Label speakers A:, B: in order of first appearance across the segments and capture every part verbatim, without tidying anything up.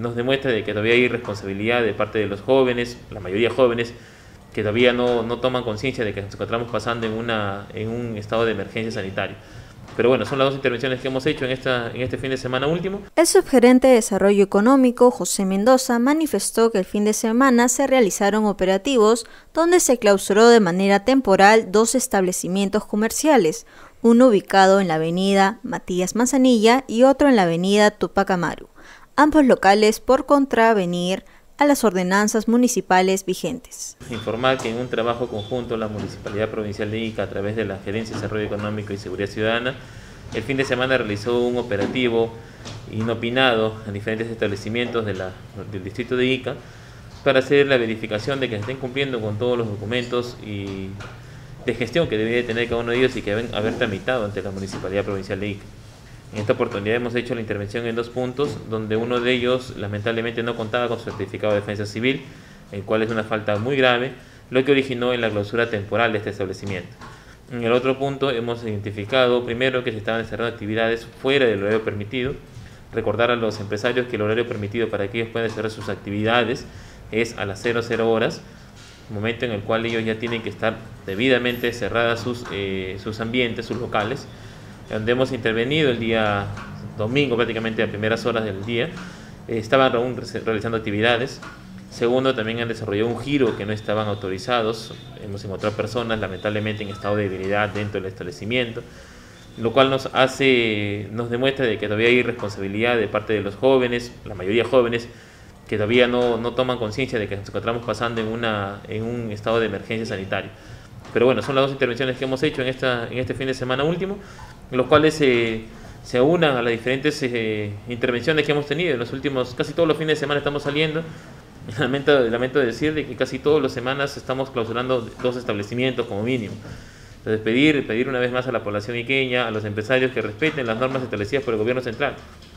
A: nos demuestra de que todavía hay irresponsabilidad de parte de los jóvenes, la mayoría jóvenes, que todavía no, no toman conciencia de que nos encontramos pasando en, una, en un estado de emergencia sanitaria. Pero bueno, son las dos intervenciones que hemos hecho en, esta, en este fin de semana último.
B: El subgerente de Desarrollo Económico, José Mendoza, manifestó que el fin de semana se realizaron operativos donde se clausuró de manera temporal dos establecimientos comerciales, uno ubicado en la avenida Matías Manzanilla y otro en la avenida Tupac Amaru, ambos locales por contravenir a las ordenanzas municipales vigentes.
A: Informar que en un trabajo conjunto la Municipalidad Provincial de Ica, a través de la Gerencia de Desarrollo Económico y Seguridad Ciudadana, el fin de semana realizó un operativo inopinado en diferentes establecimientos de la, del distrito de Ica para hacer la verificación de que estén cumpliendo con todos los documentos y de gestión que debería tener cada uno de ellos y que deben haber tramitado ante la Municipalidad Provincial de Ica. En esta oportunidad hemos hecho la intervención en dos puntos, donde uno de ellos lamentablemente no contaba con su certificado de defensa civil, el cual es una falta muy grave, lo que originó en la clausura temporal de este establecimiento. En el otro punto hemos identificado primero que se estaban cerrando actividades fuera del horario permitido. Recordar a los empresarios que el horario permitido para que ellos puedan cerrar sus actividades es a las cero cero horas, momento en el cual ellos ya tienen que estar debidamente cerradas sus, eh, sus ambientes, sus locales, donde hemos intervenido el día domingo prácticamente a primeras horas del día. Eh, estaban aún realizando actividades. Segundo, también han desarrollado un giro que no estaban autorizados. Hemos encontrado personas lamentablemente en estado de debilidad dentro del establecimiento, lo cual nos hace, nos demuestra de que todavía hay irresponsabilidad de parte de los jóvenes, la mayoría jóvenes, que todavía no, no toman conciencia de que nos encontramos pasando en, una, en un estado de emergencia sanitaria. Pero bueno, son las dos intervenciones que hemos hecho en, esta, en este fin de semana último, los cuales eh, se aunan a las diferentes eh, intervenciones que hemos tenido. En los últimos, casi todos los fines de semana estamos saliendo. Lamento, lamento decir de que casi todas las semanas estamos clausurando dos establecimientos como mínimo. Entonces pedir, pedir una vez más a la población iqueña, a los empresarios que respeten las normas establecidas por el gobierno central.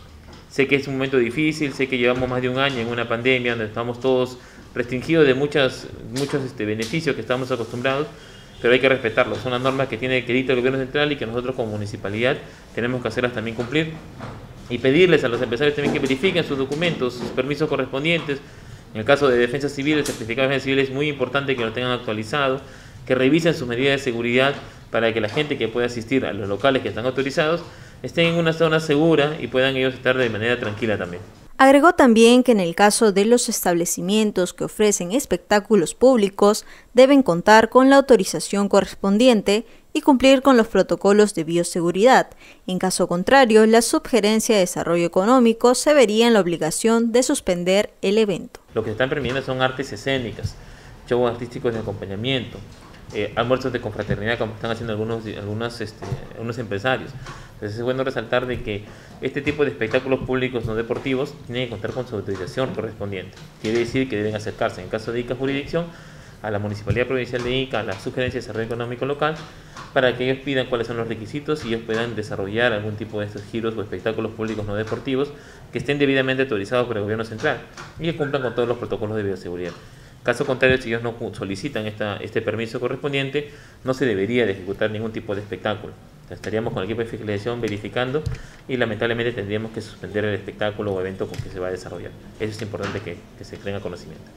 A: Sé que es un momento difícil, sé que llevamos más de un año en una pandemia donde estamos todos restringidos de muchas, muchos este, beneficios que estamos acostumbrados, pero hay que respetarlos. Son las normas que tiene que dictar el gobierno central y que nosotros como municipalidad tenemos que hacerlas también cumplir. Y pedirles a los empresarios también que verifiquen sus documentos, sus permisos correspondientes. En el caso de defensa civil, el certificado de defensa civil es muy importante que lo tengan actualizado, que revisen sus medidas de seguridad para que la gente que pueda asistir a los locales que están autorizados estén en una zona segura y puedan ellos estar de manera tranquila también.
B: Agregó también que en el caso de los establecimientos que ofrecen espectáculos públicos deben contar con la autorización correspondiente y cumplir con los protocolos de bioseguridad. En caso contrario, la Subgerencia de Desarrollo Económico se vería en la obligación de suspender el evento.
A: Lo que están permitiendo son artes escénicas, shows artísticos de acompañamiento, eh, almuerzos de confraternidad como están haciendo algunos, algunos, este, algunos empresarios. Entonces es bueno resaltar de que este tipo de espectáculos públicos no deportivos tienen que contar con su autorización correspondiente. Quiere decir que deben acercarse, en caso de Ica Jurisdicción, a la Municipalidad Provincial de Ica, a la Subgerencia de Desarrollo Económico Local, para que ellos pidan cuáles son los requisitos y ellos puedan desarrollar algún tipo de estos giros o espectáculos públicos no deportivos que estén debidamente autorizados por el gobierno central y que cumplan con todos los protocolos de bioseguridad. Caso contrario, si ellos no solicitan esta, este permiso correspondiente, no se debería de ejecutar ningún tipo de espectáculo. Estaríamos con el equipo de fiscalización verificando y lamentablemente tendríamos que suspender el espectáculo o evento con que se va a desarrollar. Eso es importante que, que se tenga conocimiento.